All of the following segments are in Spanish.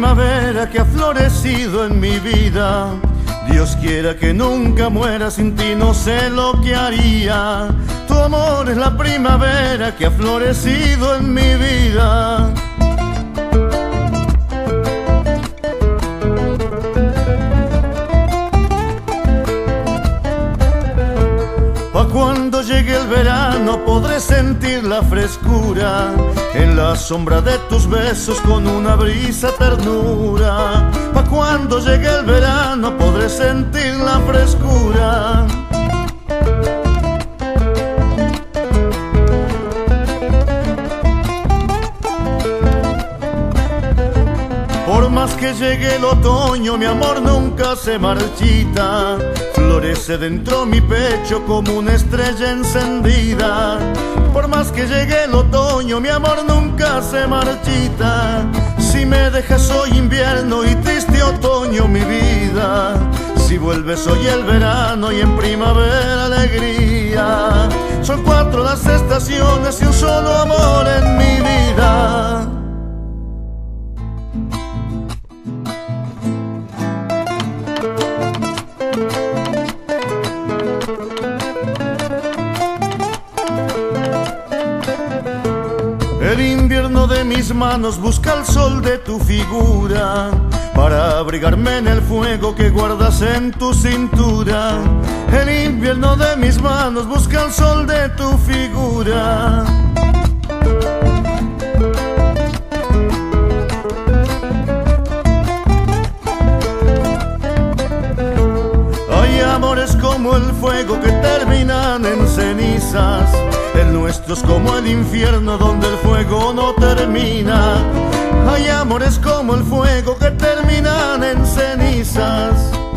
primavera que ha florecido en mi vida. Dios quiera que nunca muera, sin ti no sé lo que haría. Tu amor es la primavera que ha florecido en mi vida. Cuando llegue el verano podré sentir la frescura en la sombra de tus besos con una brisa ternura. Pa' cuando llegue el verano podré sentir la frescura. Por más que llegue el otoño, mi amor nunca se marchita. Florece dentro mi pecho como una estrella encendida. Por más que llegue el otoño, mi amor nunca se marchita. Si me dejas hoy invierno y triste otoño mi vida. Si vuelves hoy el verano y en primavera alegría. Son 4 las estaciones y un solo amor en mi vida. El invierno de mis manos busca el sol de tu figura para abrigarme en el fuego que guardas en tu cintura. El invierno de mis manos busca el sol de tu figura. Hay amores como el fuego que terminan en cenizas. El nuestro es como el infierno donde el fuego no termina. Hay amores como el fuego que terminan en cenizas.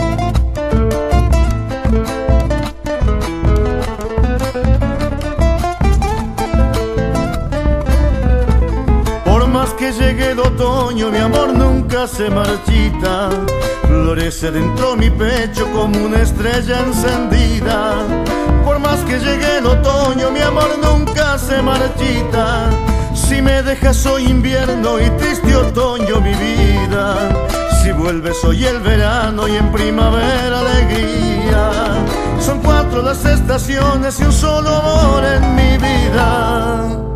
Por más que llegue el otoño, mi amor nunca se marchita. Florece dentro mi pecho como una estrella encendida. Por más que llegue el otoño, mi amor nunca se marchita. Si me dejas hoy invierno y triste otoño mi vida. Si vuelves hoy el verano y en primavera alegría. Son 4 las estaciones y un solo amor en mi vida.